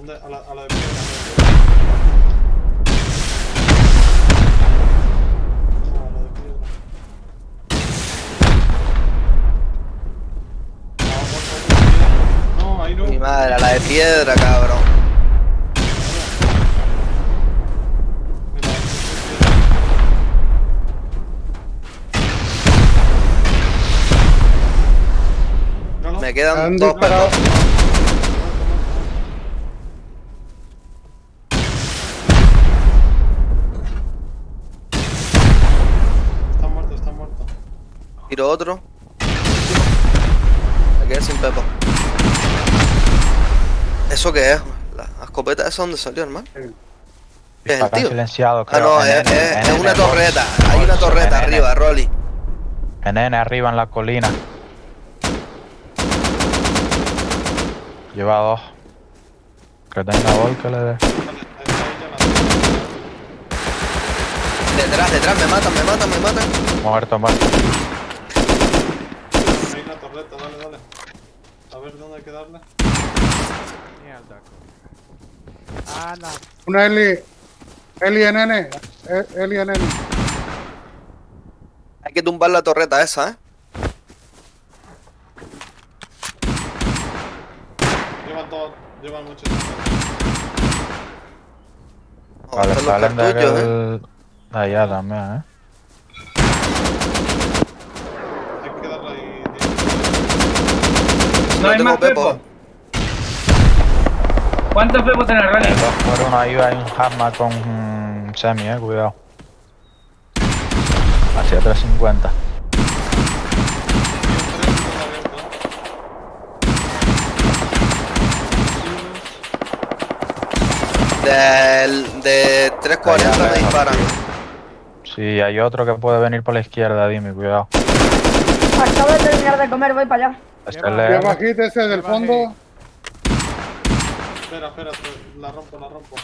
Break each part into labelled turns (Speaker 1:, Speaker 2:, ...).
Speaker 1: ¿Dónde? A la de piedra. A la de piedra. No, ahí no.
Speaker 2: Mi madre, a la de piedra, cabrón. Me quedan dos
Speaker 3: disparado.
Speaker 1: Está muerto, está muerto.
Speaker 2: Tiro otro. Me quedé sin pepo. ¿Eso qué es? ¿La escopeta esa dónde salió, hermano? ¿Qué es el tío?
Speaker 4: Silenciado,
Speaker 2: Ah,
Speaker 4: creo.
Speaker 2: no, es una torreta. Hay una torreta arriba, Rolly.
Speaker 4: NN arriba en la colina. Lleva dos. Que tenga gol que le dé.
Speaker 2: Detrás, me matan.
Speaker 4: Muerto.
Speaker 1: Hay una torreta, dale. A ver dónde hay que darle.
Speaker 5: Mierda. Ah, no.
Speaker 3: Una Eli NN. Eli NN.
Speaker 2: Hay que tumbar la torreta esa, ¿eh?
Speaker 1: Llevan muchos.
Speaker 4: Vale,
Speaker 2: Están los
Speaker 4: salen de
Speaker 2: cartuchos,
Speaker 4: aquel... De allá también,
Speaker 1: Hay que darle ahí.
Speaker 6: No hay
Speaker 2: tengo
Speaker 6: más
Speaker 2: pepo.
Speaker 6: pepo. ¿Cuántos pepos tenés, Ronnie?
Speaker 4: 2 por 1 ahí hay un Hazmat con semi, cuidado. Hacia 350.
Speaker 2: De 340 me disparan.
Speaker 4: Sí, hay otro que puede venir por la izquierda, dime, cuidado.
Speaker 7: Acabo de terminar de comer, voy para allá.
Speaker 4: Este
Speaker 3: Y
Speaker 4: le...
Speaker 3: abajito ese del fondo.
Speaker 1: Espera, la rompo.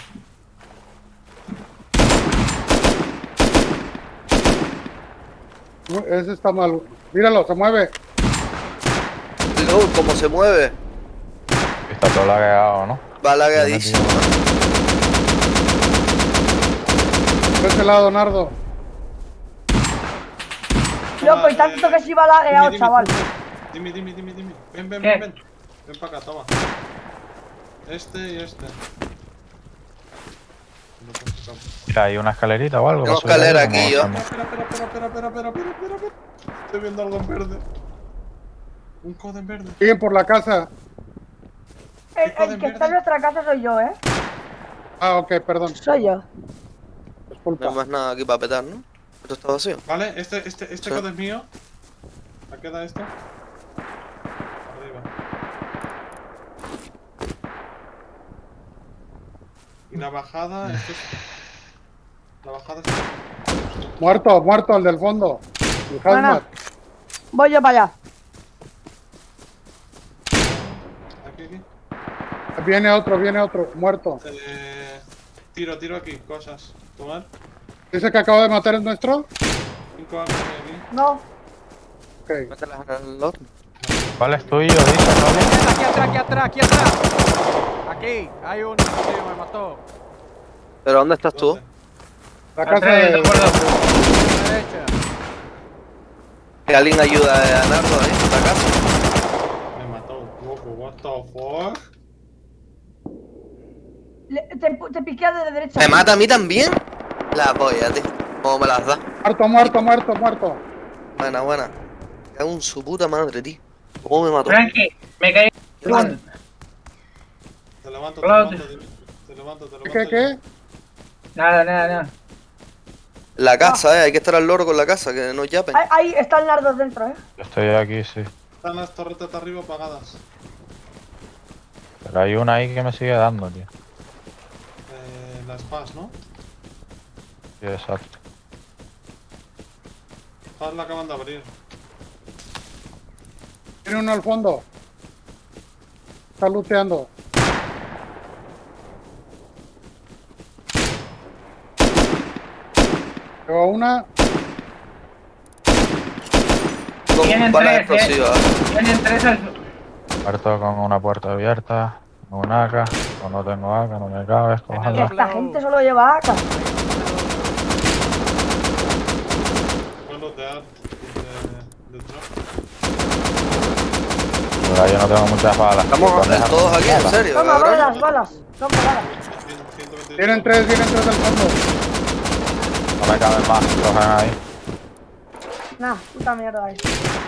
Speaker 3: Ese está mal. Míralo, se mueve.
Speaker 2: Uy, cómo se mueve.
Speaker 4: Está todo lagueado, ¿no?
Speaker 2: Va lagadísimo.
Speaker 3: De ese lado, Nardo.
Speaker 7: Loco, y tanto que se iba lagueado, chaval.
Speaker 1: Dime. Ven.
Speaker 6: ¿Qué?
Speaker 1: Ven para acá, toma. Este y este.
Speaker 4: Mira, hay una escalerita o algo.
Speaker 2: Tengo
Speaker 4: para subir
Speaker 2: escalera
Speaker 4: ahí,
Speaker 2: aquí,
Speaker 4: ¿cómo
Speaker 2: yo.
Speaker 1: Espera. Estoy viendo algo en verde. Un codo en verde.
Speaker 3: Siguen por la casa.
Speaker 7: El que está en nuestra casa soy yo, ¿eh?
Speaker 3: Ah, ok, perdón.
Speaker 7: Soy yo.
Speaker 2: No
Speaker 3: Disculpa.
Speaker 2: hay más nada aquí para petar, ¿no? Esto está vacío.
Speaker 1: Vale, este codo es mío. ¿A qué da esto? Arriba. Y la bajada, la bajada es...
Speaker 3: Muerto, el del fondo. El
Speaker 7: Buena.
Speaker 3: Hazmat.
Speaker 7: Voy yo para allá.
Speaker 1: Aquí.
Speaker 3: Viene otro, muerto.
Speaker 1: Tiro aquí, cosas. Tomar.
Speaker 3: ¿Ese que acabo de matar es nuestro?
Speaker 1: 5 armas aquí.
Speaker 7: No.
Speaker 3: Ok.
Speaker 2: Mételas en el horno.
Speaker 4: ¿Cuál es tuyo? Dice, ¿no?
Speaker 5: Aquí atrás. Aquí, hay uno, tío, me mató.
Speaker 2: ¿Pero dónde estás tú?
Speaker 1: ¿Dónde?
Speaker 3: La casa
Speaker 6: Atrás,
Speaker 3: de...
Speaker 6: de acuerdo.
Speaker 5: A la derecha.
Speaker 2: Que alguien ayuda a Nardo ahí en la casa.
Speaker 1: Me mató, loco, what the fuck.
Speaker 7: Te piqué de derecha.
Speaker 2: ¿Me mata a mí también? La polla, tío. ¿Cómo me las da?
Speaker 3: Muerto.
Speaker 2: Buena. Me cago en su puta madre, tío. ¿Cómo me mató?
Speaker 6: Frankie, me caí.
Speaker 1: Te levanto.
Speaker 3: ¿Qué?
Speaker 6: Nada.
Speaker 2: La casa, hay que estar al loro con la casa, que no yapen.
Speaker 7: Ahí está el nardo dentro, ¿eh?
Speaker 4: Yo estoy aquí, sí.
Speaker 1: Están las torretas de arriba apagadas.
Speaker 4: Pero hay una ahí que me sigue dando, tío.
Speaker 1: Las PAS, ¿no?
Speaker 4: Sí, exacto.
Speaker 1: PAS la acaban de abrir.
Speaker 3: Tiene uno al fondo. Está looteando. Llevo una.
Speaker 2: Con
Speaker 6: Tienen
Speaker 2: balas
Speaker 6: tres,
Speaker 2: explosivas.
Speaker 6: Tienen 3 al...
Speaker 4: Muerto con una puerta abierta. Un AK, o no tengo AK, no me cabe,
Speaker 5: En el
Speaker 4: cójalo.
Speaker 7: Esta gente solo lleva AK.
Speaker 1: Vuelos de art de drop.
Speaker 4: Pero yo no tengo muchas balas.
Speaker 2: Estamos
Speaker 4: ¿Dónde dejar
Speaker 2: todos aquí, en
Speaker 4: balas?
Speaker 2: serio,
Speaker 7: Toma,
Speaker 2: cabrón.
Speaker 7: balas. Toma, balas.
Speaker 1: 120.
Speaker 3: Vienen tres del fondo.
Speaker 4: No me caben más, cogen ahí.
Speaker 7: Nah, puta mierda ahí.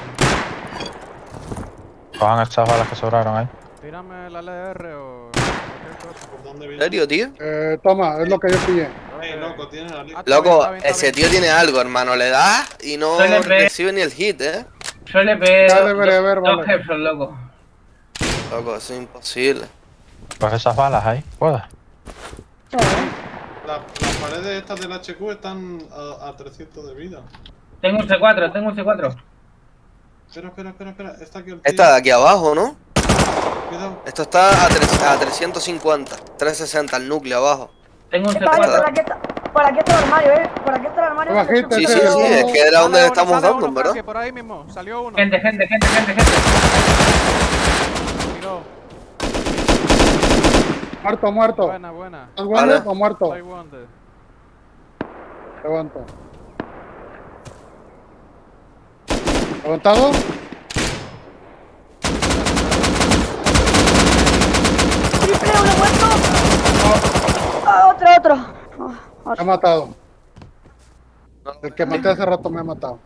Speaker 4: Cojan estas balas que sobraron ahí.
Speaker 5: Tírame el LR o cualquier cosa.
Speaker 1: ¿Por dónde
Speaker 2: ¿En
Speaker 1: viene?
Speaker 2: serio, tío?
Speaker 3: Toma, es lo que yo pillé.
Speaker 1: Ey, loco, tienes a Lee.
Speaker 5: Ah, está bien,
Speaker 2: Loco,
Speaker 5: está bien, está
Speaker 2: ese
Speaker 5: bien.
Speaker 2: tío tiene algo, hermano. Le das y no
Speaker 6: Suele ver.
Speaker 2: recibe ni el hit,
Speaker 6: Suele ver
Speaker 3: Ya debería haber
Speaker 6: dos
Speaker 3: balas.
Speaker 6: jefes, loco.
Speaker 2: Loco, eso es imposible.
Speaker 4: Coge esas balas ahí, ¿puedes?
Speaker 7: Sí,
Speaker 1: Las paredes estas del HQ están a 300 de vida.
Speaker 6: Tengo un C4, tengo un C4.
Speaker 1: Espera. Está aquí el tío.
Speaker 2: Esta de aquí abajo, ¿no?
Speaker 1: Cuidado.
Speaker 2: Esto está a 350, 360, el núcleo abajo.
Speaker 6: Tengo un
Speaker 7: Está bien,
Speaker 6: C4.
Speaker 7: por aquí está el armario, Por aquí está el armario.
Speaker 3: Bajita,
Speaker 2: Sí,
Speaker 3: ese
Speaker 2: sí,
Speaker 3: es
Speaker 2: sí,
Speaker 3: el-
Speaker 2: es que era donde
Speaker 5: Sale
Speaker 2: le estamos
Speaker 5: uno, sale
Speaker 2: dando,
Speaker 5: uno,
Speaker 2: ¿verdad?
Speaker 5: Frankie, por ahí mismo, salió uno.
Speaker 6: Gente.
Speaker 5: Tiró.
Speaker 3: Muerto.
Speaker 5: Buena.
Speaker 3: ¿Estás bueno
Speaker 2: Vale.
Speaker 3: o muerto?
Speaker 5: Soy wounded.
Speaker 3: Levanto. ¿Levantado?
Speaker 7: Triple, uno muerto. Otro.
Speaker 3: Me ha matado. El que maté hace rato me ha matado.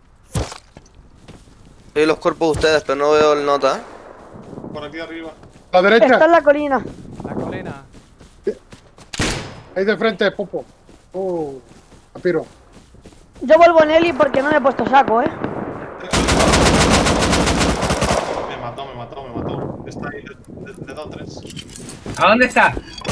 Speaker 2: Veo los cuerpos de ustedes, pero no veo el nota,
Speaker 1: Por aquí arriba.
Speaker 3: A la
Speaker 7: Está
Speaker 3: derecha,
Speaker 7: en la colina.
Speaker 5: La colina.
Speaker 3: ahí de frente, Popo. Apiro.
Speaker 7: Yo vuelvo en Eli porque no le he puesto saco,
Speaker 1: Me mató. Está ahí, le he dado 3.
Speaker 6: ¿A dónde está?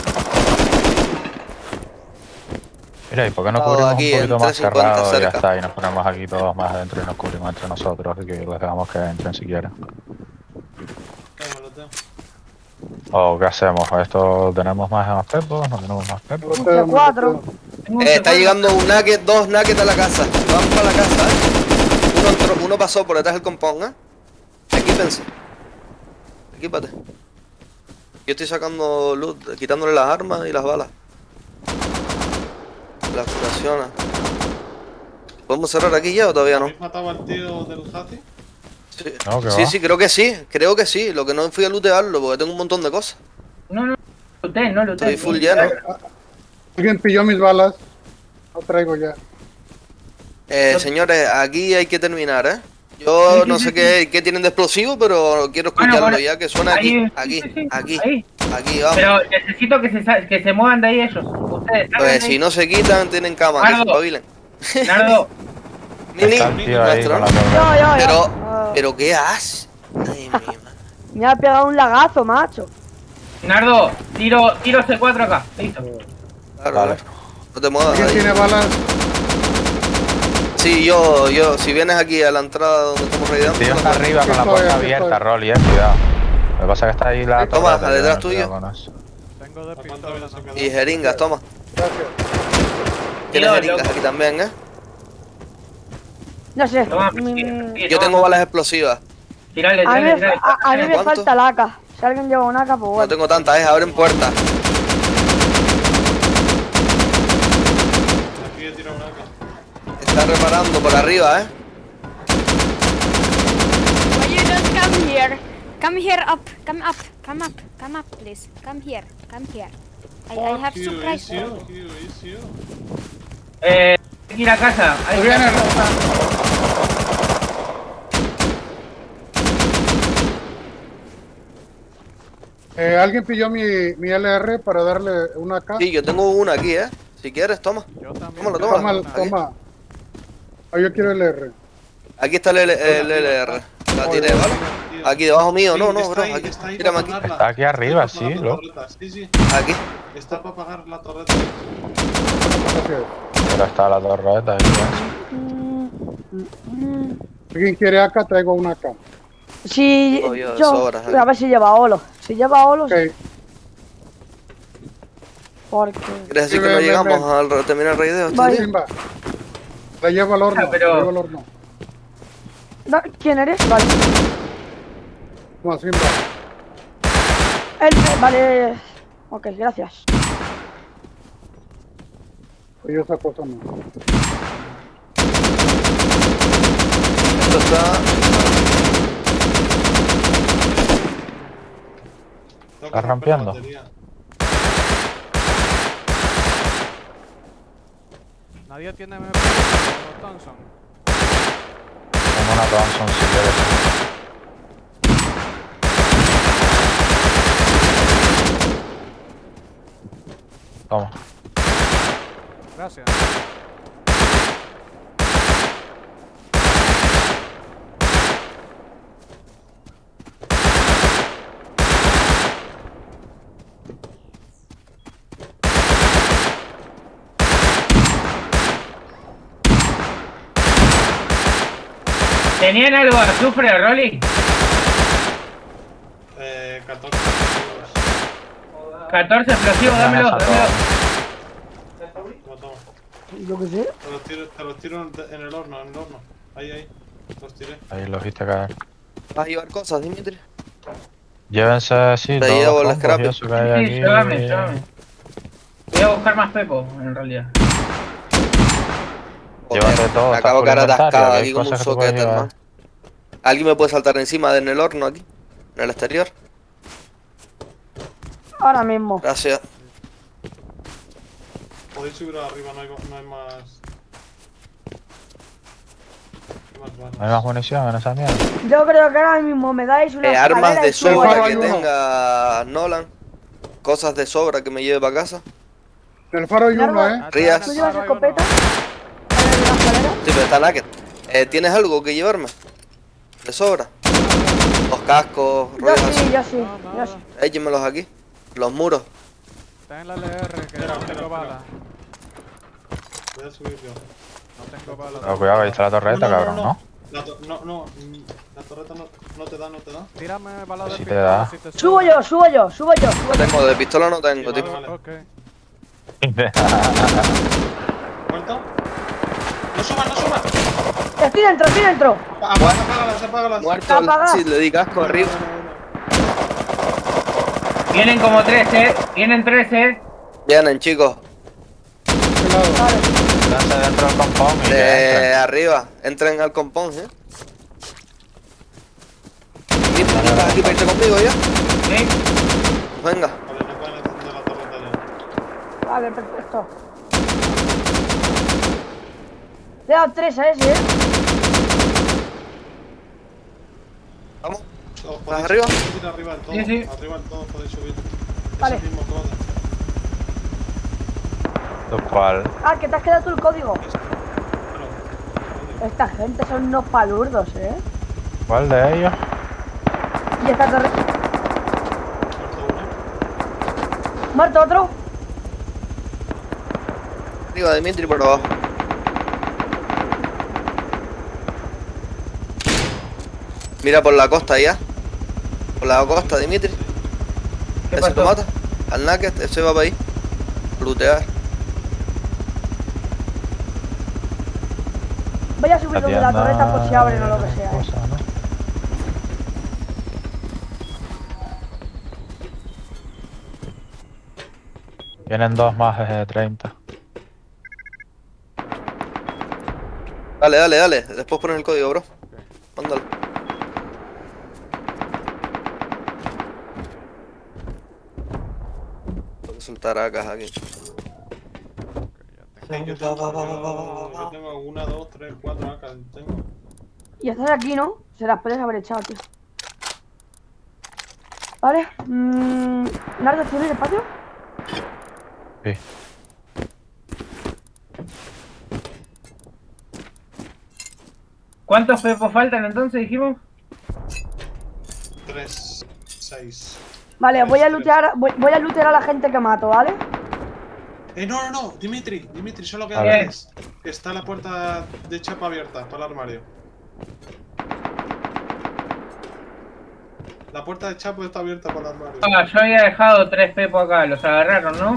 Speaker 4: Mira, ¿y por qué no
Speaker 2: Estaba
Speaker 4: cubrimos
Speaker 2: aquí
Speaker 4: un
Speaker 2: en
Speaker 4: poquito más
Speaker 2: 350
Speaker 4: cerrado y ya
Speaker 2: cerca.
Speaker 4: está? Y nos ponemos aquí todos más adentro y nos cubrimos entre nosotros y que les dejamos que entren si quieren.
Speaker 1: Me lo tengo.
Speaker 4: ¿O qué hacemos? ¿Esto tenemos más pepos? ¿No tenemos más pepos?
Speaker 3: Me lo tengo,
Speaker 7: C4.
Speaker 3: me lo tengo.
Speaker 6: Tengo un
Speaker 2: Está
Speaker 6: C4.
Speaker 2: llegando un nugget, 2 nuggets a la casa. Vamos para la casa, Uno pasó por detrás del compón, Equípense. Equípate. Yo estoy sacando loot, quitándole las armas y las balas. Las curaciones. ¿Podemos cerrar aquí ya o todavía no?
Speaker 1: ¿Habéis matado al tío del Hati?
Speaker 2: Sí,
Speaker 4: No, que
Speaker 2: sí,
Speaker 4: va.
Speaker 2: sí, creo que sí. Lo que no fui a lootearlo porque tengo un montón de cosas.
Speaker 6: No luté.
Speaker 2: Estoy full lleno.
Speaker 3: Alguien pilló mis balas. No traigo ya.
Speaker 2: Señores, aquí hay que terminar, Yo
Speaker 6: Sí,
Speaker 2: no
Speaker 6: sí,
Speaker 2: sé
Speaker 6: sí,
Speaker 2: qué tienen de explosivo, pero quiero
Speaker 6: Bueno,
Speaker 2: escucharlo
Speaker 6: bueno,
Speaker 2: ya, que suena aquí,
Speaker 6: ahí, sí,
Speaker 2: aquí,
Speaker 6: ahí.
Speaker 2: vamos.
Speaker 6: Pero necesito que se muevan de ahí ellos. Ustedes, salgan
Speaker 2: Pues
Speaker 6: de
Speaker 2: si
Speaker 6: ahí.
Speaker 2: no se quitan, tienen cama, que se
Speaker 6: Nardo.
Speaker 2: espabilen.
Speaker 6: Nardo,
Speaker 2: Nini,
Speaker 4: Está el tío ahí
Speaker 2: nuestro,
Speaker 4: con la
Speaker 2: ¿no?
Speaker 4: torre.
Speaker 7: Yo.
Speaker 2: Pero ¿qué haces? Ay, mi madre.
Speaker 7: Me ha pegado un lagazo, macho.
Speaker 6: Nardo, tiro C4 acá. Listo.
Speaker 2: Claro,
Speaker 4: Vale.
Speaker 2: no te muevas
Speaker 3: ¿Alguien
Speaker 2: ahí.
Speaker 3: tiene balas?
Speaker 2: Sí, si vienes aquí a la entrada donde estamos
Speaker 4: El
Speaker 2: raidando,
Speaker 4: tío está arriba con la
Speaker 3: Aquí
Speaker 4: puerta
Speaker 3: estoy.
Speaker 4: abierta, Rolly, cuidado. Lo que pasa es que está ahí la
Speaker 2: Toma,
Speaker 4: torre.
Speaker 2: detrás
Speaker 4: ten
Speaker 2: tuyo.
Speaker 4: cuidado con eso.
Speaker 5: Tengo de
Speaker 1: ¿Cuántas
Speaker 5: pistola
Speaker 1: veces se
Speaker 5: también.
Speaker 1: quedó?
Speaker 2: y jeringas, toma.
Speaker 3: Gracias.
Speaker 2: Tienes
Speaker 6: Tío,
Speaker 2: jeringas
Speaker 6: loco.
Speaker 2: aquí también,
Speaker 7: No sé.
Speaker 6: Toma,
Speaker 2: Yo tengo balas explosivas.
Speaker 6: Tirale.
Speaker 7: A mí me
Speaker 2: ¿Cuánto?
Speaker 7: falta la AK. Si alguien lleva una AK, pues
Speaker 2: No
Speaker 7: bueno.
Speaker 2: tengo tantas, abren puertas.
Speaker 1: Aquí he tirado una acá.
Speaker 2: Está reparando por arriba,
Speaker 8: Why you don't come here? Come here up. Come up, please. Come here. I have
Speaker 1: Fuck you,
Speaker 8: surprise
Speaker 1: it's
Speaker 8: for you.
Speaker 1: it's you.
Speaker 6: Hay que ir a casa. Hay que ir a
Speaker 3: Viene.
Speaker 6: casa.
Speaker 3: Alguien pilló mi LR para darle una AK.
Speaker 2: Sí, yo tengo una aquí, Si quieres, toma.
Speaker 5: Yo también.
Speaker 2: Tómalo,
Speaker 5: tengo
Speaker 2: tómalo.
Speaker 5: una.
Speaker 3: Toma. Ah, yo quiero LR.
Speaker 2: Aquí está el LR. La tiré, ¿vale?
Speaker 1: Tío.
Speaker 2: Aquí debajo mío,
Speaker 1: Sí,
Speaker 2: no,
Speaker 1: está
Speaker 2: bro.
Speaker 1: ahí,
Speaker 2: Aquí,
Speaker 1: está ahí
Speaker 2: tírame
Speaker 1: para
Speaker 2: aquí.
Speaker 1: pagarla.
Speaker 4: Está aquí arriba,
Speaker 1: Está para
Speaker 4: sí,
Speaker 1: pagar la
Speaker 4: loco.
Speaker 1: torreta. Sí.
Speaker 2: Aquí.
Speaker 1: Está para pagar la torreta.
Speaker 3: Gracias.
Speaker 4: Pero está la torreta ahí.
Speaker 3: ¿Alguien quiere AK? Traigo una AK.
Speaker 7: Si
Speaker 2: Oh, yo de
Speaker 7: yo,
Speaker 2: sobras,
Speaker 7: a ver si lleva Olo. Si lleva Olo,
Speaker 3: Ok.
Speaker 7: porque...
Speaker 2: ¿Quieres decir
Speaker 3: Sí,
Speaker 2: que no
Speaker 3: ven,
Speaker 2: llegamos
Speaker 3: ven.
Speaker 2: al terminar el raideo?
Speaker 7: Vale.
Speaker 3: Simba. La llevo al horno.
Speaker 6: Ah, pero-
Speaker 3: La llevo al horno.
Speaker 7: ¿Quién eres? Vale.
Speaker 3: No, Simba.
Speaker 7: Vale. Ok, gracias.
Speaker 3: Pues yo esa cosa no.
Speaker 2: Esto está...
Speaker 1: Tengo que
Speaker 4: ¿Estás
Speaker 1: romper la
Speaker 4: rampeando?
Speaker 1: batería.
Speaker 5: Nadie tiene MP Thompson.
Speaker 4: Tengo una Thompson si quieres. Toma.
Speaker 5: Gracias.
Speaker 6: ¿Tenían algo de azufre, Rolly?
Speaker 1: 14
Speaker 6: 14 explosivos, dámelo,
Speaker 4: Esa
Speaker 6: dámelo.
Speaker 1: Toma, toma.
Speaker 7: Yo qué sé.
Speaker 1: Te los tiro en el horno, Ahí. Los tiré.
Speaker 4: Ahí los viste caer.
Speaker 2: ¿Vas a llevar cosas, Dimitri?
Speaker 4: Llévense, sí,
Speaker 2: Te
Speaker 4: todos
Speaker 2: llevo
Speaker 4: los
Speaker 2: el
Speaker 4: combos
Speaker 2: scrap.
Speaker 4: y eso que hay
Speaker 6: Sí,
Speaker 4: aquí.
Speaker 6: llévame. Voy a buscar más pepo, en realidad.
Speaker 4: Llévate todo,
Speaker 2: Me
Speaker 4: estás
Speaker 2: acabo
Speaker 4: por
Speaker 2: de quedar
Speaker 4: inventario,
Speaker 2: atascado
Speaker 4: que hay
Speaker 2: aquí como un
Speaker 4: cosas que tú puedes
Speaker 2: soquete,
Speaker 4: llevar.
Speaker 2: hermano. ¿Alguien me puede saltar encima en el horno aquí? ¿En el exterior?
Speaker 7: Ahora mismo.
Speaker 2: Gracias.
Speaker 1: Podéis subir arriba, no hay más. No hay más balas.
Speaker 4: ¿No hay más munición en esa mierda?
Speaker 7: Yo creo que ahora mismo me dais una
Speaker 2: Armas
Speaker 7: escalera
Speaker 2: de
Speaker 7: y subo
Speaker 3: sobra
Speaker 2: sobra
Speaker 7: ahí.
Speaker 2: que
Speaker 3: hay uno.
Speaker 2: tenga Nolan. Cosas de sobra que me lleve para casa.
Speaker 3: En el faro hay
Speaker 7: Largo.
Speaker 3: uno, ¿eh?
Speaker 2: Rías.
Speaker 7: ¿Tú llevas
Speaker 5: Claro, hay uno.
Speaker 7: escopeta? ¿En la escalera?
Speaker 2: Sí, pero está naked. ¿Tienes algo que llevarme? ¿De sobra? Los cascos,
Speaker 7: Yo
Speaker 2: rollos
Speaker 7: sí,
Speaker 2: así.
Speaker 7: yo sí.
Speaker 5: No,
Speaker 7: Yo sí.
Speaker 5: nada.
Speaker 2: Échenmelos aquí. Los muros.
Speaker 5: Está en la LR, que no tengo balas.
Speaker 1: Voy a subir yo.
Speaker 5: No tengo balas.
Speaker 4: Pero cuidado, ahí está la torreta, cabrón, ¿no?
Speaker 1: La torreta no te da.
Speaker 5: Tírame balas de
Speaker 4: Sí te
Speaker 5: pistola
Speaker 4: da.
Speaker 5: si te
Speaker 7: Subo
Speaker 5: sobra.
Speaker 7: yo.
Speaker 2: No tengo, de pistola no tengo,
Speaker 1: Sí,
Speaker 2: tío.
Speaker 1: vale.
Speaker 5: Ok.
Speaker 1: ¿Muerto? ¡No subas!
Speaker 7: Estoy dentro.
Speaker 1: Apágalas.
Speaker 2: Muerto,
Speaker 7: Apaga.
Speaker 2: sí, le di casco arriba.
Speaker 6: Vienen como 13, vienen 13.
Speaker 2: Vienen, chicos.
Speaker 3: ¿De qué lado?
Speaker 7: Vale.
Speaker 4: Lance dentro del compound y que
Speaker 2: De
Speaker 4: entren.
Speaker 2: arriba. Entren al compound, Dimitri, ¿tú estás aquí para irte conmigo ya?
Speaker 6: ¿Sí?
Speaker 2: Venga.
Speaker 1: Vale, no pueden encender la torreta ya.
Speaker 7: Vale, perfecto. Le he dado 3 a ese,
Speaker 2: Vamos.
Speaker 1: Os
Speaker 2: ¿Estás
Speaker 1: podéis
Speaker 2: arriba?
Speaker 1: subir arriba del todo.
Speaker 6: Sí, sí.
Speaker 1: Arriba del todo podéis subir.
Speaker 7: Vale.
Speaker 1: Ese mismo todo.
Speaker 4: Lo cual,
Speaker 7: Ah, que te has quedado tú el código.
Speaker 1: Claro.
Speaker 7: Esta gente son unos palurdos,
Speaker 4: ¿cuál de ellos?
Speaker 7: Y esta torre...
Speaker 1: Muerto uno.
Speaker 7: ¿Muerto otro?
Speaker 2: Arriba, Dimitri, por abajo. Mira por la costa ya. Por la costa, Dimitri.
Speaker 6: ¿Qué
Speaker 2: Ese te
Speaker 6: pasó?
Speaker 2: mata. Al naked, ese va para ahí. Lootear.
Speaker 7: Voy a subir donde la torreta por si abren o lo que sea.
Speaker 4: Cosa, ¿no? Vienen dos más de 30.
Speaker 2: Dale. Después pones el código, bro. Mándalo. Tengo que soltar acá aquí.
Speaker 1: Sí, yo tengo 1, 2, 3, 4 acá. Tengo.
Speaker 7: Y estás aquí, ¿no? Se las puedes haber echado, tío. Vale. ¿Nardo, tienes espacio?
Speaker 4: Sí.
Speaker 6: ¿Cuántos pepos faltan entonces, dijimos?
Speaker 1: 3, 6.
Speaker 7: Vale, voy a
Speaker 1: Tres.
Speaker 7: lootear, voy a lootear a la gente que mato, ¿vale?
Speaker 1: No. Dimitri, solo
Speaker 4: A
Speaker 1: quedan
Speaker 4: ver.
Speaker 1: 3. Está la puerta de chapa abierta para el armario. La puerta de chapa está abierta para el armario.
Speaker 6: Ah, yo había dejado 3 pepos acá, los agarraron, ¿no?
Speaker 1: No.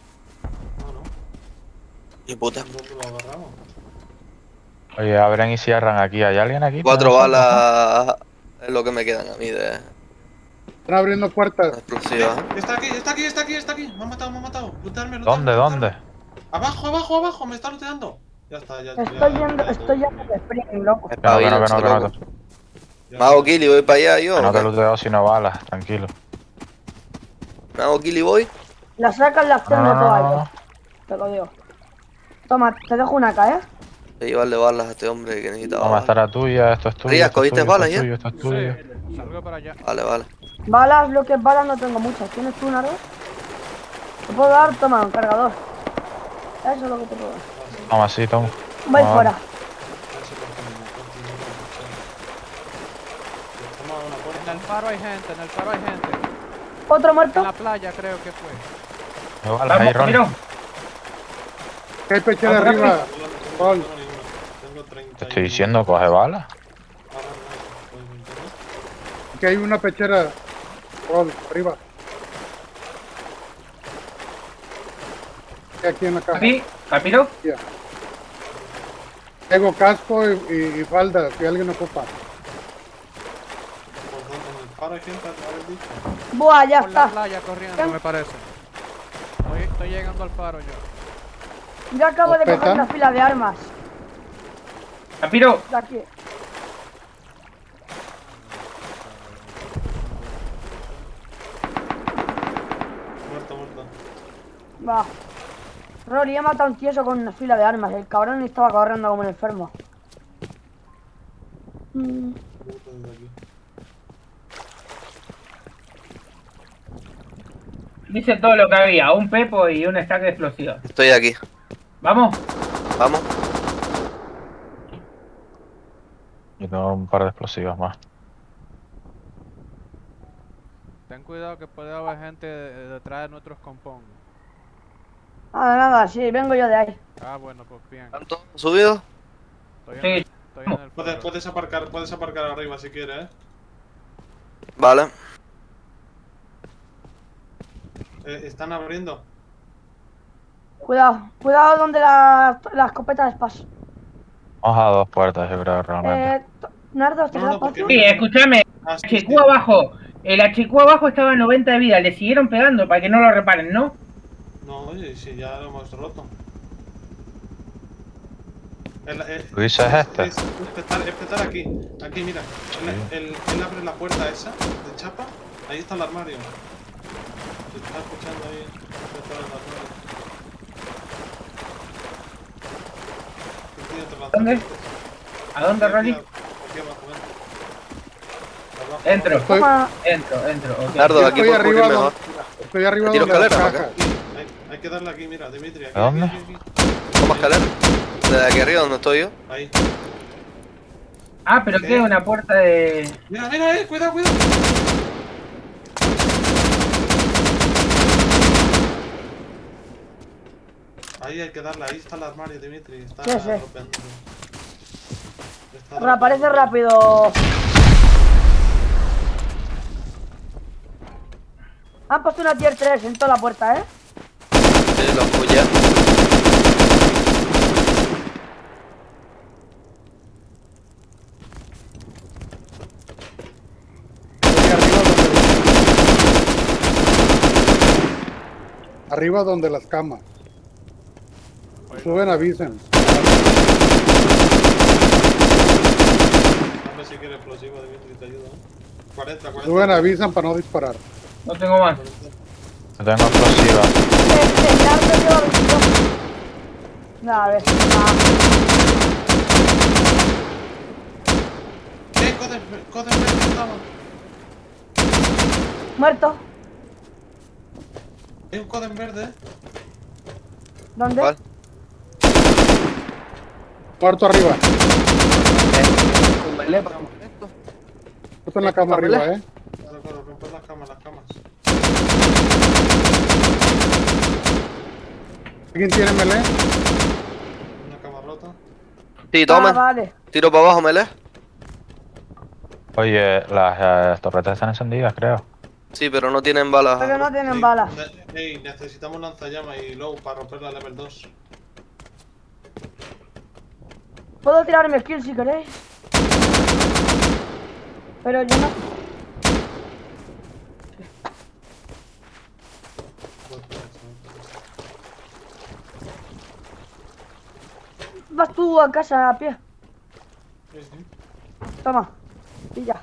Speaker 2: Y puta.
Speaker 1: ¿Dónde lo agarramos?
Speaker 4: Oye, abren y cierran aquí. ¿Hay alguien aquí?
Speaker 2: 4
Speaker 4: ¿Tenemos
Speaker 2: balas es lo que me quedan a mí de...
Speaker 3: Están abriendo puertas.
Speaker 2: Explosiva.
Speaker 1: Está aquí. Me ha matado. Lootearme.
Speaker 4: ¿Dónde?
Speaker 1: Abajo, me está looteando. Ya está, ya.
Speaker 7: Estoy yendo de spring, loco.
Speaker 4: Que no.
Speaker 1: ya.
Speaker 2: Me hago kill y voy para allá yo.
Speaker 4: Que no
Speaker 2: ¿o
Speaker 4: te
Speaker 2: qué?
Speaker 4: looteo sino balas, tranquilo.
Speaker 2: Me hago kill y voy.
Speaker 7: Las sacas las tengo
Speaker 4: No.
Speaker 7: todas yo. Te lo digo. Toma, te dejo una acá, ¿eh?
Speaker 2: Voy a llevarle balas a este hombre que necesitaba.
Speaker 4: Toma, esta era tuya, esto es tuyo.
Speaker 2: Rías,
Speaker 4: esto es
Speaker 2: ¿cogiste
Speaker 4: tuyo,
Speaker 2: balas
Speaker 4: esto es
Speaker 2: ya?
Speaker 4: tuyo, esto es tuyo.
Speaker 5: Sí, salgo para allá.
Speaker 2: Vale.
Speaker 7: Balas, lo que es balas no tengo muchas. ¿Tienes tú una, ¿Te puedo dar? Toma, un cargador. Eso es lo que te puedo dar.
Speaker 4: Toma, sí, toma.
Speaker 7: Voy
Speaker 4: Toma,
Speaker 7: fuera.
Speaker 5: En el faro hay gente,
Speaker 7: ¿Otro
Speaker 5: En
Speaker 7: muerto?
Speaker 5: la playa creo que fue.
Speaker 4: Hay balas ahí,
Speaker 6: Vamos,
Speaker 4: Ronnie.
Speaker 6: tiro.
Speaker 3: ¿Qué hay pechera arriba? Rol.
Speaker 4: Te estoy diciendo, coge balas.
Speaker 3: Que hay una pechera. Rol, arriba. Aquí en la caja.
Speaker 6: Capiro.
Speaker 3: Tengo casco y falda, si alguien ocupa.
Speaker 7: Buah, ya
Speaker 5: Por la
Speaker 7: está.
Speaker 5: playa corriendo,
Speaker 7: ¿Qué?
Speaker 5: me parece. Estoy llegando al faro yo.
Speaker 7: Yo acabo de
Speaker 3: ¿Espetan?
Speaker 7: coger una fila de armas.
Speaker 6: Capiro.
Speaker 7: De aquí.
Speaker 1: Muerto.
Speaker 7: Va. Rory, he matado a un tieso con una fila de armas. El cabrón estaba corriendo como un enfermo.
Speaker 6: Dice todo lo que había. Un pepo y un stack de explosivos.
Speaker 2: Estoy aquí.
Speaker 6: Vamos.
Speaker 2: Vamos.
Speaker 4: Yo tengo un par de explosivos más.
Speaker 5: Ten cuidado que puede haber gente detrás de nuestros compounds.
Speaker 7: Nada, sí, vengo yo de ahí.
Speaker 5: Ah, bueno, pues bien.
Speaker 2: ¿Están todos subidos?
Speaker 5: Estoy en el faro.
Speaker 1: Puedes aparcar arriba si quieres,
Speaker 2: Vale.
Speaker 1: Están abriendo.
Speaker 7: Cuidado donde la escopeta de Spas.
Speaker 4: Vamos a 2 puertas, yo creo, realmente.
Speaker 7: Nardo, ¿te
Speaker 1: No,
Speaker 7: da
Speaker 1: no, porque-
Speaker 7: espacio?
Speaker 6: Sí, escúchame.
Speaker 1: Sí.
Speaker 6: HQ abajo. El HQ abajo estaba en 90 de vida. Le siguieron pegando para que no lo reparen, ¿no?
Speaker 1: No, oye, si ya lo hemos roto.
Speaker 4: ¿Tú dices este?
Speaker 1: Espetar aquí. Aquí, mira. Él abre la puerta esa de chapa. Ahí está el armario. Se está escuchando ahí. Espetar el armario.
Speaker 6: ¿Dónde? ¿A dónde, Rolly?
Speaker 1: Aquí abajo,
Speaker 6: Entro.
Speaker 3: Estoy,
Speaker 6: Entro. Ok.
Speaker 2: Nardo, aquí
Speaker 3: estoy
Speaker 2: por cubrir
Speaker 3: arriba,
Speaker 2: mejor.
Speaker 3: estoy arriba
Speaker 2: ¿Tiro
Speaker 3: donde las
Speaker 2: escalera,
Speaker 3: cajas.
Speaker 1: Hay que darle aquí, mira, Dimitri. Aquí,
Speaker 4: ¿A dónde?
Speaker 1: aquí.
Speaker 2: ¿Cómo escalera? Desde aquí arriba donde estoy yo.
Speaker 1: Ahí.
Speaker 6: Ah, pero queda una puerta de...
Speaker 1: Mira, cuidado. Ahí hay que darle, ahí está el armario, Dimitri. Está
Speaker 7: Sí.
Speaker 1: rompiendo. Está
Speaker 7: Reaparece
Speaker 1: rompiendo.
Speaker 7: rápido. Han puesto una tier 3 en toda la puerta, ¿eh?
Speaker 2: Sí, lo escuché.
Speaker 3: Arriba donde las camas. Suben, avisen.
Speaker 1: Dame si quiere explosivo, Dimitri, te ayuda. 40.
Speaker 3: Suben, avisan para no disparar.
Speaker 6: No tengo más.
Speaker 4: Yo tengo explosiva.
Speaker 7: El Nardo lleva 22. Nada, a ver.
Speaker 1: Coden verde estaba.
Speaker 7: Muerto.
Speaker 1: Hay un coden verde.
Speaker 7: ¿Dónde?
Speaker 2: ¿Cuál?
Speaker 3: Muerto arriba.
Speaker 2: Esto.
Speaker 3: Muerto en la cama arriba,
Speaker 1: Claro, romper las camas.
Speaker 3: ¿Alguien tiene melee?
Speaker 1: Una cama rota.
Speaker 2: Sí, toma.
Speaker 7: Vale.
Speaker 2: Tiro para abajo, Mele.
Speaker 4: Oye, las torretas están encendidas, creo.
Speaker 2: Sí, pero no tienen balas.
Speaker 7: Pero no tienen balas.
Speaker 1: Ey, necesitamos lanzallamas y low para romper la level 2.
Speaker 7: Puedo tirar mi skill si queréis. Pero yo no. vas tú a casa a pie.
Speaker 1: Sí, sí.
Speaker 7: Toma. Pilla.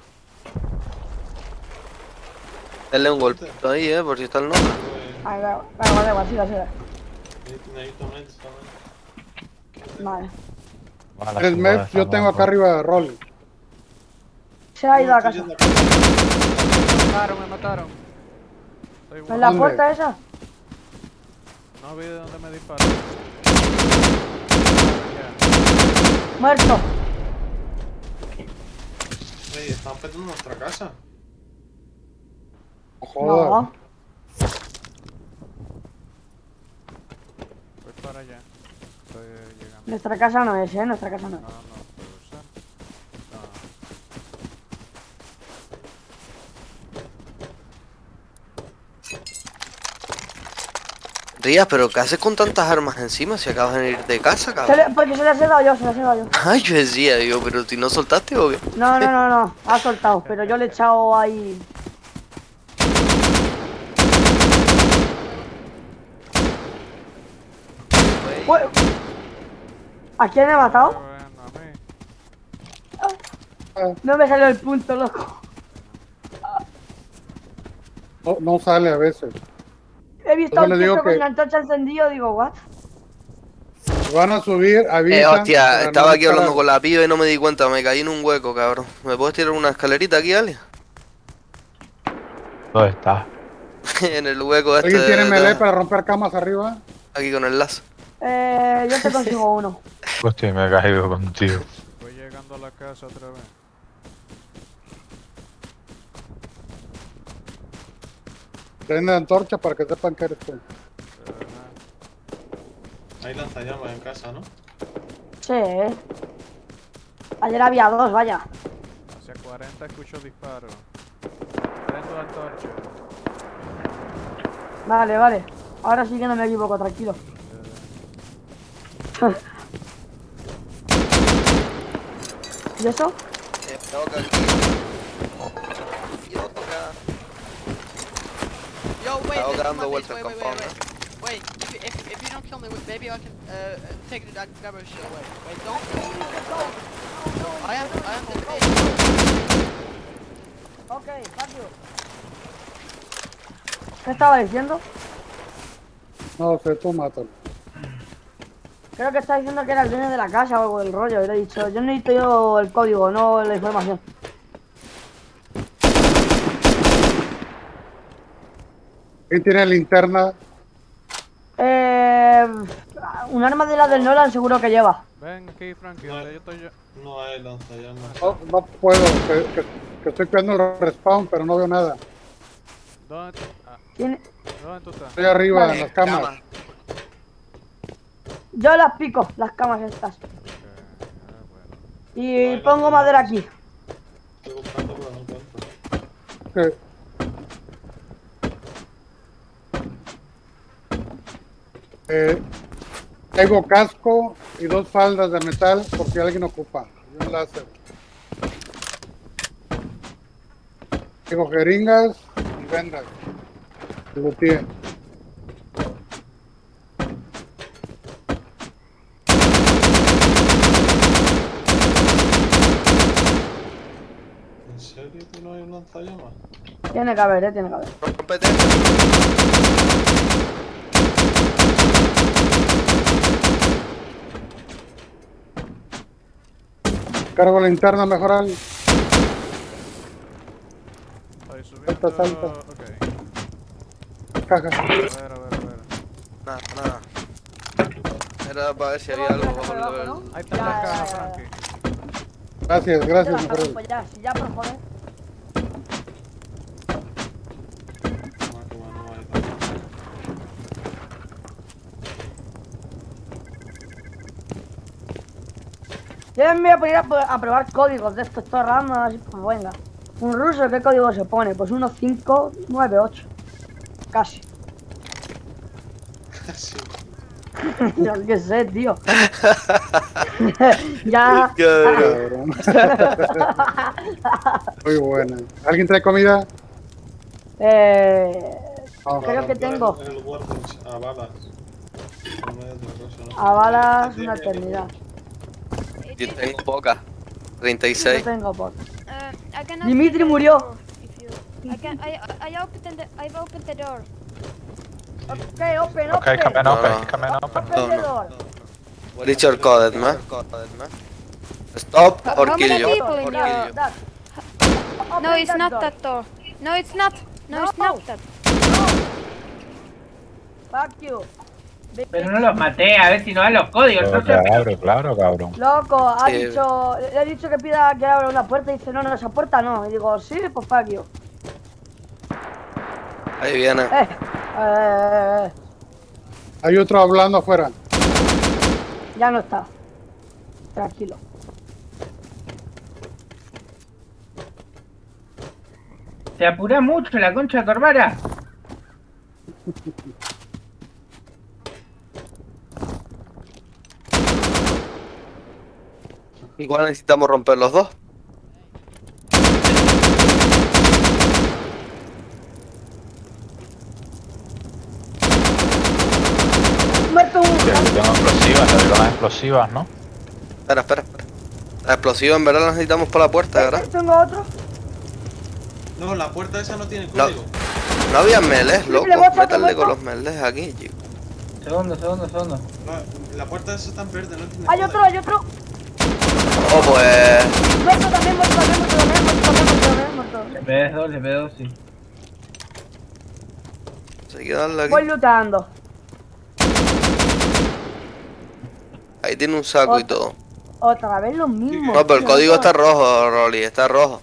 Speaker 2: Dale un golpito ahí, por si está el nombre.
Speaker 1: Pues,
Speaker 7: Ahí va, da igual, siga.
Speaker 1: necesito meds también.
Speaker 7: Vale.
Speaker 4: Bueno,
Speaker 3: El mes yo tengo acá arriba de Rolly.
Speaker 7: Se ha ido a
Speaker 1: Estoy
Speaker 7: casa.
Speaker 1: yendo a casa.
Speaker 5: Me mataron. Estoy
Speaker 7: ¿En la
Speaker 3: ¿Dónde?
Speaker 7: puerta esa?
Speaker 5: No vi de dónde me disparan.
Speaker 7: Muerto.
Speaker 1: Ey, están petando nuestra casa.
Speaker 3: Joder.
Speaker 7: No.
Speaker 5: Voy para allá. Estoy llegando.
Speaker 7: Nuestra casa no es, nuestra casa no es.
Speaker 5: No, puedo usar.
Speaker 2: Rías, pero ¿qué haces con tantas armas encima si acabas de ir de casa, cabrón?
Speaker 7: Porque se las he dado yo, se las he dado yo.
Speaker 2: Ay, yo decía, digo, pero si no soltaste o qué.
Speaker 7: No. Ha soltado, pero yo le he echado ahí. Ué, ¿a quién he matado?
Speaker 5: Bueno, a mí.
Speaker 7: No me salió el punto, loco.
Speaker 3: No sale a veces.
Speaker 7: He visto
Speaker 3: Yo
Speaker 7: a
Speaker 3: le
Speaker 7: un
Speaker 3: digo
Speaker 7: tío con
Speaker 3: que-
Speaker 7: la antorcha encendida, digo, what?
Speaker 3: Si van a subir, avisan.
Speaker 2: Hostia,
Speaker 3: para
Speaker 2: estaba
Speaker 3: no
Speaker 2: aquí hablando
Speaker 3: disparar.
Speaker 2: con la piba y no me di cuenta, me caí en un hueco, cabrón. ¿Me puedes tirar una escalerita aquí, Ale?
Speaker 4: ¿Dónde está?
Speaker 2: En el hueco este.
Speaker 3: ¿Alguien tiene
Speaker 2: de-
Speaker 3: melee para romper camas arriba?
Speaker 2: Aquí con el lazo.
Speaker 7: Yo te consigo uno.
Speaker 4: Hostia, me he caído contigo.
Speaker 5: Voy llegando a la casa otra vez.
Speaker 3: Prende la antorcha para que sepan que eres tú.
Speaker 1: Hay lanzallamas en casa, ¿no?
Speaker 7: Sí, Ayer había dos, vaya.
Speaker 5: Hacia 40 escucho disparos. Prendo la antorcha.
Speaker 7: Vale. Ahora sí que no me equivoco, tranquilo. ¿Y eso?
Speaker 2: Toca aquí. Yo toca.
Speaker 9: Yo, wait,
Speaker 2: Estaba
Speaker 9: listen,
Speaker 2: dando
Speaker 9: my
Speaker 2: vueltas
Speaker 9: face,
Speaker 2: con Pau, ¿no?
Speaker 9: Wait, if you don't kill me, maybe I can take it and grab a shit. Wait, don't. I am the
Speaker 7: Ok, rápido. ¿Qué estaba diciendo?
Speaker 3: No sé, tú mátalo.
Speaker 7: Creo que está diciendo que era el dueño de la casa o algo del rollo. Y le he dicho, yo necesito yo el código, no la información.
Speaker 3: ¿Quién tiene linterna?
Speaker 7: Un arma de la del Nolan seguro que lleva.
Speaker 5: Ven aquí, Frankie,
Speaker 1: No,
Speaker 5: donde yo estoy yo.
Speaker 1: No hay lanzallamas.
Speaker 3: No puedo, que estoy cuidando el respawn, pero no veo nada.
Speaker 5: ¿Dónde tú?
Speaker 7: ¿Quién?
Speaker 5: ¿Dónde tú estás?
Speaker 3: Estoy arriba,
Speaker 7: Vale,
Speaker 3: en las camas.
Speaker 2: Cama.
Speaker 7: Yo las pico, las camas estas.
Speaker 5: Bueno.
Speaker 7: Y pongo madera aquí.
Speaker 1: Estoy buscando, pero no encuentro.
Speaker 3: Que- Tengo casco y 2 faldas de metal por si alguien ocupa. Y un láser. Tengo jeringas y vendas. Y botella.
Speaker 1: ¿En serio que no hay un lanzallamas?
Speaker 7: Tiene que haber, tiene que haber.
Speaker 2: Rompete.
Speaker 3: Cargo la linterna mejor al.
Speaker 5: Estoy subiendo.
Speaker 3: Salta.
Speaker 5: Ok.
Speaker 3: Caja.
Speaker 5: A ver.
Speaker 2: Nada. Era para ver si había algo bajo el level.
Speaker 5: Ahí está la caja, Frankie.
Speaker 3: Gracias,
Speaker 7: Yo
Speaker 3: gracias.
Speaker 7: las
Speaker 3: mujer.
Speaker 7: rompo ya, si ya por joder.
Speaker 1: Ah, qué bueno, no hay tampoco.
Speaker 7: Yo me voy a poner a probar códigos de estos random, así pues venga. Un ruso, ¿qué código se pone? Pues 1598. Casi.
Speaker 1: Sí.
Speaker 7: Yo qué sé, tío. Ya.
Speaker 3: Cabrón. Muy buena. ¿Alguien trae comida? No.
Speaker 7: Creo que tengo.
Speaker 1: En el Wardench, a balas. No me des otra cosa, ¿no?
Speaker 7: A balas,
Speaker 1: Dime,
Speaker 7: una eternidad.
Speaker 2: Yo tengo pocas.
Speaker 7: Yo
Speaker 2: 36.
Speaker 7: tengo por.
Speaker 8: I cannot
Speaker 7: Dimitri
Speaker 8: open the
Speaker 7: murió.
Speaker 8: door if you- I've opened the door.
Speaker 7: Okay, open,
Speaker 4: Okay, come in,
Speaker 2: No,
Speaker 4: open,
Speaker 2: no.
Speaker 4: come in, open.
Speaker 7: Open the door.
Speaker 2: What is your code, man? Stop or
Speaker 8: How
Speaker 2: kill
Speaker 8: many
Speaker 2: you.
Speaker 8: people in
Speaker 2: Or
Speaker 8: there?
Speaker 2: kill you.
Speaker 7: That.
Speaker 8: No,
Speaker 7: Open
Speaker 8: it's not
Speaker 7: door.
Speaker 8: that door. No, it's not. No, it's
Speaker 7: No.
Speaker 8: not that.
Speaker 7: Fuck you.
Speaker 6: Pero no los maté, a ver si no dan los códigos.
Speaker 4: Pero
Speaker 6: No sé.
Speaker 4: claro, cabrón.
Speaker 7: Loco, ha
Speaker 2: Sí.
Speaker 7: dicho, le he dicho que pida que abra una puerta y dice, no, esa puerta no. Y digo, sí, pues fuck you.
Speaker 2: Ahí viene.
Speaker 3: Hay otro hablando afuera.
Speaker 7: Ya no está. Tranquilo.
Speaker 6: Se apura mucho la concha de Corbara.
Speaker 2: Igual necesitamos romper los dos.
Speaker 7: Muerto uno.
Speaker 4: Sí, aquí tengo explosivas, le digo las explosivas, ¿no?
Speaker 2: Espera. La explosiva en verdad la necesitamos para la puerta, ¿verdad?
Speaker 7: Tengo otro.
Speaker 1: No, la puerta esa no tiene
Speaker 2: No.
Speaker 1: código.
Speaker 2: No había meles, loco.
Speaker 7: le boto,
Speaker 2: Métanle
Speaker 7: le
Speaker 2: con
Speaker 7: boto.
Speaker 2: los meles aquí, chico.
Speaker 6: Segundo.
Speaker 1: No, la puerta esa está en verde, no tiene
Speaker 7: Hay
Speaker 1: código.
Speaker 7: otro, hay otro.
Speaker 2: Oh, pues.
Speaker 7: Muerto también, muerto también, muerto también, muerto.
Speaker 6: Le pegué dos, sí.
Speaker 2: Hay que darle aquí.
Speaker 7: Voy lutando.
Speaker 2: Ahí tiene un saco y todo.
Speaker 7: Otra vez lo mismo.
Speaker 2: No, pero el
Speaker 7: tío,
Speaker 2: código
Speaker 7: no.
Speaker 2: está rojo, Rolly, está rojo.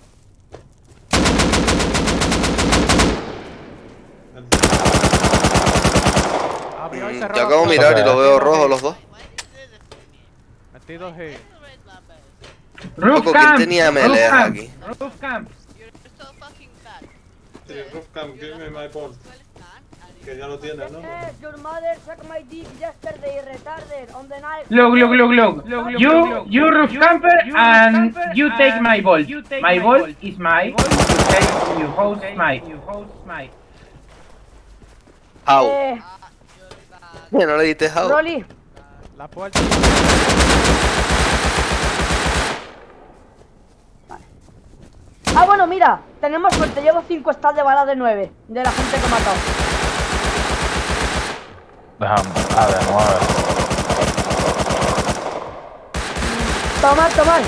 Speaker 5: Abrió y
Speaker 2: Yo
Speaker 5: cerró la
Speaker 2: acabo de
Speaker 5: puerta.
Speaker 2: mirar y lo veo rojo los dos.
Speaker 5: Metidos y...
Speaker 6: Roof
Speaker 2: Loco, ¿quién
Speaker 6: camp,
Speaker 2: tenía
Speaker 6: roof
Speaker 2: meleas
Speaker 6: camp,
Speaker 2: aquí?
Speaker 6: Roof camp.
Speaker 9: You're so fucking bad.
Speaker 1: Sí, Roofcam, give me my bolt. Que ya lo tienes, ¿no?
Speaker 7: Yes, your mother sucked my dick yesterday, retarded, on the night.
Speaker 6: Look. You roof camper and you take my bolt. My bolt is mine. You host my.
Speaker 2: How. No le diste how.
Speaker 7: Rolly,
Speaker 5: La puerta...
Speaker 7: ah, bueno, mira, tenemos suerte, llevo 5 stacks de balas de 9 de la gente que he matado.
Speaker 4: Déjame, de 9.
Speaker 7: Toma.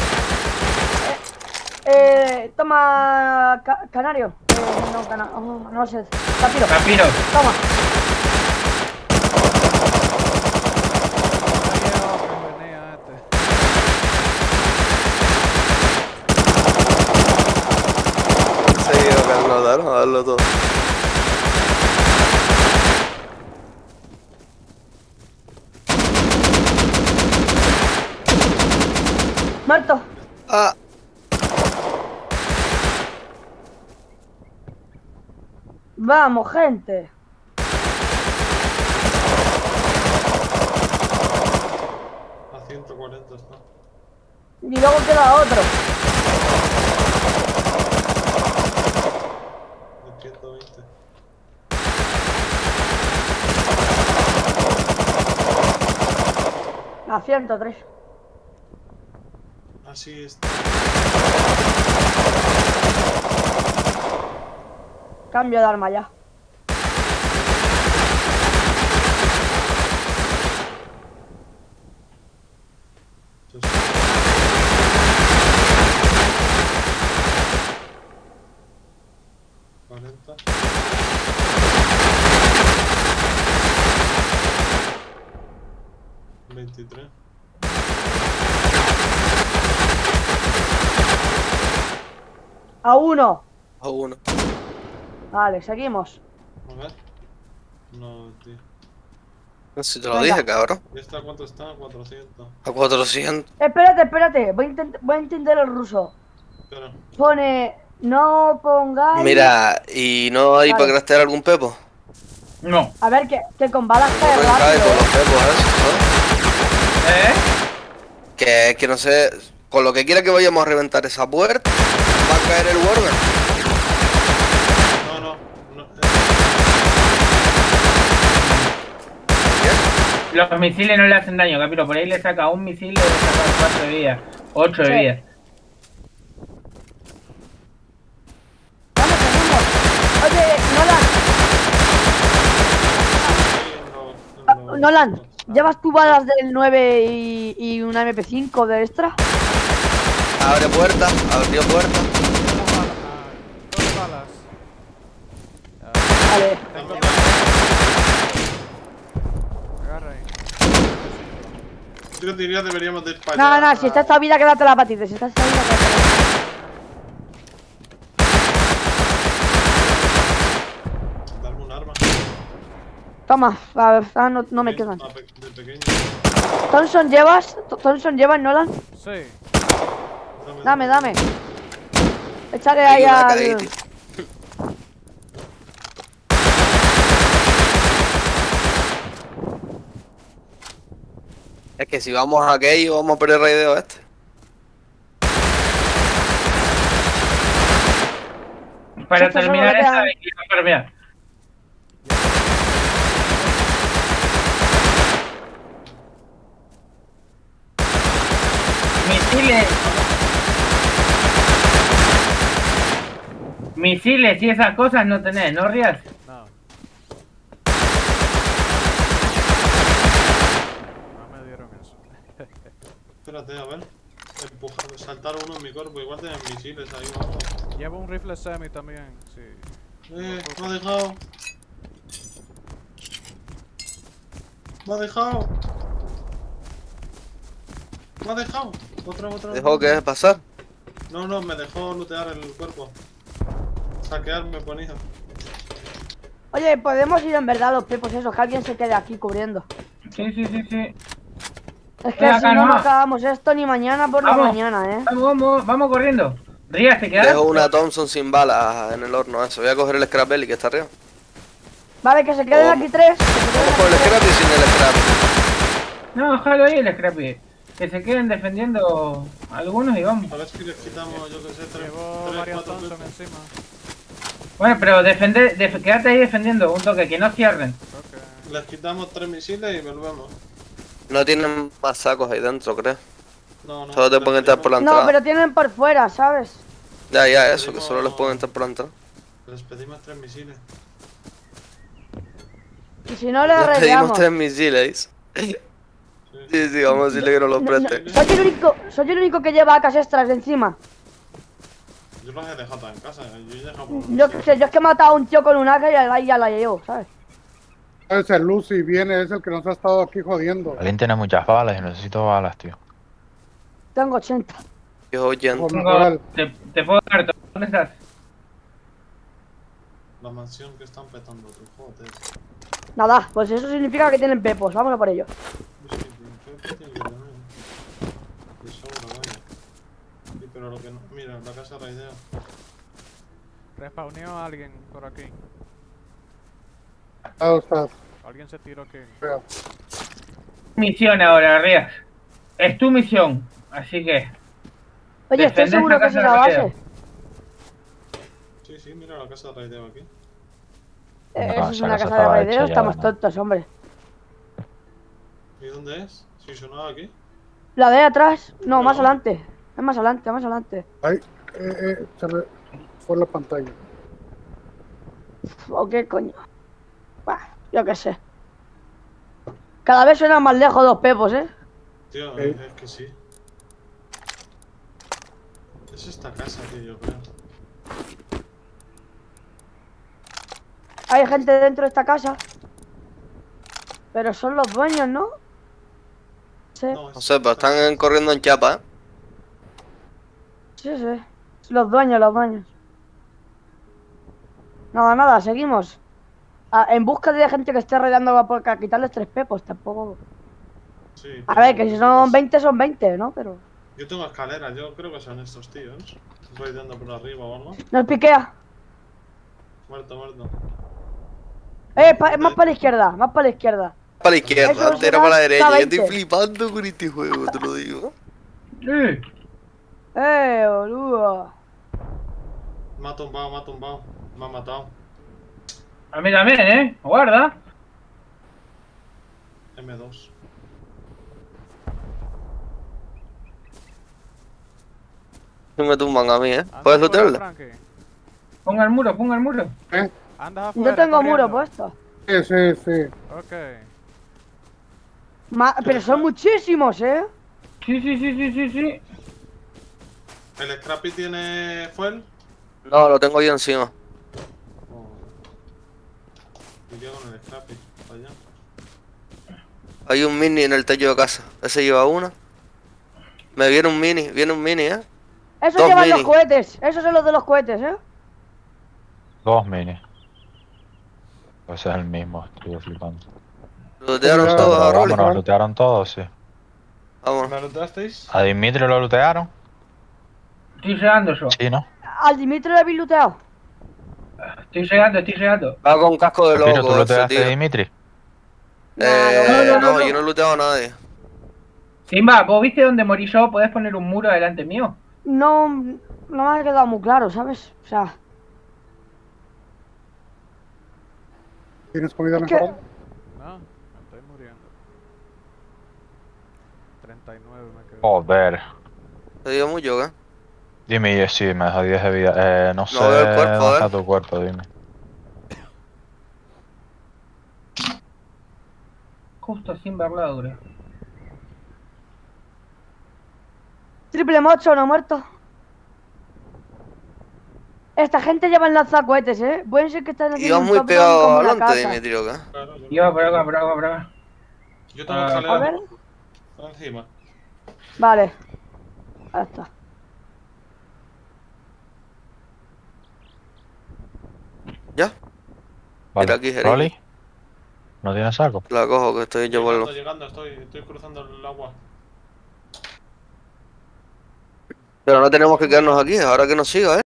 Speaker 7: Toma, canario. No, canario, no sé, Capiro.
Speaker 6: Capiro.
Speaker 7: Toma.
Speaker 5: venía este.
Speaker 2: Seguido, Carlos, daros a darlo todo.
Speaker 7: Muerto.
Speaker 2: Ah,
Speaker 7: Vamos, gente.
Speaker 1: A 140 está.
Speaker 7: Y luego queda otro.
Speaker 1: De 120.
Speaker 7: A 103.
Speaker 1: Así está.
Speaker 7: Cambio de arma ya.
Speaker 1: ¿23?
Speaker 7: A uno.
Speaker 2: a uno.
Speaker 7: Vale, seguimos.
Speaker 1: A ver. No, tío.
Speaker 2: No sé si te lo
Speaker 7: Venga.
Speaker 2: dije, cabrón.
Speaker 1: ¿Y esta cuánto está? 400.
Speaker 2: A 400.
Speaker 7: Espérate. Voy a entender el ruso.
Speaker 1: Espera.
Speaker 7: Pone... No pongáis...
Speaker 2: Mira, ¿y no hay
Speaker 7: Vale.
Speaker 2: para craftear algún pepo?
Speaker 6: No.
Speaker 7: A ver, que con balas
Speaker 2: No
Speaker 7: cae
Speaker 2: me cae
Speaker 7: rápido.
Speaker 2: con los pepos esos,
Speaker 6: ¿Eh?
Speaker 2: ¿no? Que no sé, con lo que quiera que vayamos a reventar esa puerta, va a caer el Warden.
Speaker 1: No.
Speaker 6: Los misiles no le hacen daño, Capiro. Por ahí le saca un misil y le saca 4 de vida. 8 de
Speaker 7: Sí.
Speaker 6: vida.
Speaker 7: Vamos, seguimos. Oye, Nolan, ¿llevas tú balas del 9 y una MP5 de extra?
Speaker 2: Abre puerta, abrió puerta.
Speaker 5: Dos balas.
Speaker 7: Vale.
Speaker 5: Agarra ahí.
Speaker 1: Yo diría deberíamos de ir para
Speaker 7: No,
Speaker 1: allá.
Speaker 7: no, si está esta vida, quédatela para ti. Si está esta vida, quédatela.
Speaker 1: Darme un arma.
Speaker 7: Toma, a ver, no me quedan.
Speaker 1: De pequeño.
Speaker 7: ¿Thompson llevas? ¿Thompson llevas, Nolan?
Speaker 5: Sí.
Speaker 7: Dame. Échale
Speaker 2: Hay
Speaker 7: ahí
Speaker 2: una
Speaker 7: a...
Speaker 2: cagué, tío. Es que si vamos a aquello, vamos a perder el raideo este.
Speaker 6: Para
Speaker 7: Esto solo
Speaker 6: terminar
Speaker 7: le
Speaker 6: esta,
Speaker 7: quedan-
Speaker 6: para terminar. Misiles y esas cosas no tenés, ¿no, Rías?
Speaker 5: No. No me dieron eso.
Speaker 1: Espérate, a ver. Empujar, saltar uno en mi cuerpo. Igual tienen misiles ahí, vamos.
Speaker 5: Llevo un rifle semi también, sí.
Speaker 1: Me ha dejado. Me ha dejado. Me ha dejado. Otra.
Speaker 2: ¿Dejó que pasar?
Speaker 1: No, me dejó lootear el cuerpo. Saquear me ponía.
Speaker 7: Oye, podemos ir en verdad a los pepos esos, que alguien se quede aquí cubriendo.
Speaker 6: Sí.
Speaker 7: Es que
Speaker 6: Venga,
Speaker 7: si no, no
Speaker 6: calma.
Speaker 7: acabamos esto ni mañana por la
Speaker 6: Vamos.
Speaker 7: mañana,
Speaker 6: Vamos corriendo. Rías, ¿te quedas?
Speaker 2: Dejo una Thompson sin balas en el horno eso. Voy a coger el scrap belly que está arriba.
Speaker 7: Vale, que se queden aquí tres.
Speaker 2: Vamos con el scrap y sin el scrap.
Speaker 6: No, jalo ahí el scrappy. Que se queden defendiendo algunos y vamos.
Speaker 1: A ver si les quitamos, yo que sé,
Speaker 5: Llevo
Speaker 1: 3,
Speaker 5: varios
Speaker 1: 4
Speaker 5: Thompson encima.
Speaker 6: Bueno, pero quédate ahí defendiendo, un toque, que no cierren.
Speaker 5: Ok.
Speaker 1: Les quitamos 3 misiles y volvemos.
Speaker 2: No tienen más sacos ahí dentro, creo.
Speaker 1: No.
Speaker 2: Solo te pueden entrar por la
Speaker 7: No,
Speaker 2: entrada.
Speaker 7: pero tienen por fuera, ¿sabes?
Speaker 2: Ya, eso, que solo les pueden entrar por la entrada.
Speaker 1: Les pedimos 3 misiles.
Speaker 7: Y si no, le
Speaker 2: Les pedimos
Speaker 7: arreglamos.
Speaker 2: 3 misiles. Sí, vamos a decirle que nos los preste.
Speaker 7: Soy el único que lleva AKs extras de encima.
Speaker 1: Yo los he dejado todas en casa. Yo he dejado
Speaker 7: Yo que sé, yo es que he matado a un tío con un AK y ahí ya la llevo, ¿sabes?
Speaker 3: Es el Lucy, viene, es el que nos ha estado aquí jodiendo.
Speaker 4: Alguien tiene muchas balas y necesito balas, tío.
Speaker 7: Tengo 80.
Speaker 2: Yo oyendo.
Speaker 3: Moral.
Speaker 6: Te puedo dar todo. ¿Dónde estás?
Speaker 1: la mansión que están petando, tú, joder.
Speaker 7: Nada, pues eso significa que tienen pepos, vámonos por ello.
Speaker 1: Sí, pero tiene que tener. De sobra, vaya. Sí, pero lo que no. Mira, la casa raideo.
Speaker 5: Respawneó a alguien por aquí.
Speaker 3: ¿Dónde estás?
Speaker 5: Alguien se tiró aquí.
Speaker 3: Veo.
Speaker 6: Misión ahora, Rías. Es tu misión, así que...
Speaker 7: Oye, ¿estás
Speaker 6: Defender
Speaker 7: seguro que
Speaker 6: esa
Speaker 7: es esa
Speaker 6: casa de
Speaker 7: base?
Speaker 1: Sí, sí, mira la casa raideo aquí.
Speaker 7: Eso es
Speaker 4: esa
Speaker 7: una
Speaker 4: casa
Speaker 7: casa de
Speaker 4: estaba
Speaker 7: raideo,
Speaker 4: hecha ya,
Speaker 7: estamos
Speaker 4: ¿no?
Speaker 7: tontos, hombre.
Speaker 1: ¿Y dónde es? ¿Si sonaba aquí?
Speaker 7: La de atrás, no, más
Speaker 1: No.
Speaker 7: adelante. Es más adelante, más adelante.
Speaker 3: Ay, se me fue la pantalla.
Speaker 7: ¿O qué coño? Bah, yo qué sé. Cada vez suenan más lejos los pepos, ¿eh?
Speaker 1: Tío,
Speaker 3: Sí.
Speaker 1: es que sí. Es esta casa, tío, yo creo.
Speaker 7: Hay gente dentro de esta casa. Pero son los dueños, ¿no? Sí,
Speaker 1: No,
Speaker 2: No sé, pero están corriendo en chapa, ¿eh?
Speaker 7: sí, sí. Los dueños, los dueños. Nada, nada, seguimos. En busca de gente que esté rodeando para quitarles 3 pepos, tampoco.
Speaker 1: Sí,
Speaker 7: A
Speaker 1: tío,
Speaker 7: ver, que si son 20, son 20, ¿no? Pero.
Speaker 1: Yo tengo escaleras, yo creo que son estos tíos. Raideando por arriba o algo.
Speaker 7: Nos piquea.
Speaker 1: Muerto, muerto.
Speaker 7: Más para la izquierda, más para la izquierda.
Speaker 2: Para la izquierda,
Speaker 7: Eso
Speaker 2: antes era para la
Speaker 7: será
Speaker 2: derecha. Yo
Speaker 7: 20.
Speaker 2: estoy flipando con este juego, te lo digo.
Speaker 7: Boludo.
Speaker 1: Me ha tumbado, me ha tumbado. Me ha matado.
Speaker 6: A mí también, ¿eh? Guarda.
Speaker 1: M2.
Speaker 2: Si me tumban a mí, ¿eh?
Speaker 5: ¿Andas
Speaker 2: ¿Puedes
Speaker 5: afuera,
Speaker 2: lootearle?
Speaker 5: Frankie?
Speaker 6: Ponga el muro, ponga el muro.
Speaker 5: ¿Andas afuera?
Speaker 7: Yo tengo muro
Speaker 5: corriendo?
Speaker 7: puesto.
Speaker 3: Sí, sí, sí.
Speaker 5: Ok.
Speaker 7: Pero son muchísimos, ¿eh?
Speaker 6: Sí, sí, sí, sí, sí, sí.
Speaker 1: ¿El Scrappy tiene fuel?
Speaker 2: No, lo tengo yo encima.
Speaker 1: Oh. Me quedo con el Scrappy. Para allá.
Speaker 2: Hay un mini en el techo de casa. Ese lleva una. Me viene un mini, ¿eh?
Speaker 7: Esos
Speaker 2: Dos
Speaker 7: llevan los
Speaker 2: mini.
Speaker 7: cohetes. Esos son los de los cohetes, ¿eh?
Speaker 4: 2 mini. Pues es el mismo, estoy flipando.
Speaker 2: Lootearon
Speaker 3: Cuidado.
Speaker 2: todos a Rolly.
Speaker 4: Vámonos, lootearon todos, sí.
Speaker 2: Vámonos.
Speaker 1: ¿Me looteasteis?
Speaker 4: ¿A Dimitri lo lootearon?
Speaker 6: Estoy llegando yo.
Speaker 4: Sí, ¿no?
Speaker 7: Al Dimitri le habéis looteado.
Speaker 6: Estoy llegando, estoy llegando.
Speaker 2: Va con casco de
Speaker 4: Piro, ¿tú
Speaker 2: loco ese
Speaker 4: looteaste a
Speaker 2: tío.
Speaker 4: Dimitri?
Speaker 2: No, yo no he looteado a nadie.
Speaker 6: Simba, ¿vos viste dónde morí yo? ¿Podés poner un muro delante mío?
Speaker 7: No me ha quedado muy claro, ¿sabes? O sea,
Speaker 3: ¿Tienes comida
Speaker 7: Es que-
Speaker 3: mejorada?
Speaker 5: No, me estoy muriendo. 39 me quedo.
Speaker 4: Joder.
Speaker 2: Te dio mucho, ¿eh?
Speaker 4: Dime, sí, me dejó 10 de vida. No sé
Speaker 2: veo el cuerpo,
Speaker 4: dónde
Speaker 2: ¿eh?
Speaker 4: está tu cuerpo, dime.
Speaker 6: Justo sin ver la dura.
Speaker 7: triple mocho, no muerto. Esta gente lleva lanzacohetes, ¿eh? Pueden ser que estén haciendo
Speaker 2: Ibas
Speaker 7: un
Speaker 2: muy
Speaker 7: top down
Speaker 2: pegado
Speaker 7: como una
Speaker 2: adelante,
Speaker 7: casa.
Speaker 2: Dimitri, ¿o qué?
Speaker 1: Claro, yo,
Speaker 6: Iba por acá, por acá, por acá.
Speaker 1: yo tengo
Speaker 6: Ah,
Speaker 1: escalera
Speaker 7: A ver.
Speaker 1: por encima.
Speaker 7: Vale. Ahí está.
Speaker 2: ¿Ya?
Speaker 4: Vale.
Speaker 2: Mira aquí, Jeremy.
Speaker 4: ¿Rolly? ¿No tienes saco?
Speaker 2: La cojo, que estoy yo por
Speaker 1: Llegando,
Speaker 2: lo...
Speaker 1: llegando, estoy cruzando el agua.
Speaker 2: Pero no tenemos que quedarnos aquí, ahora que nos siga, ¿eh?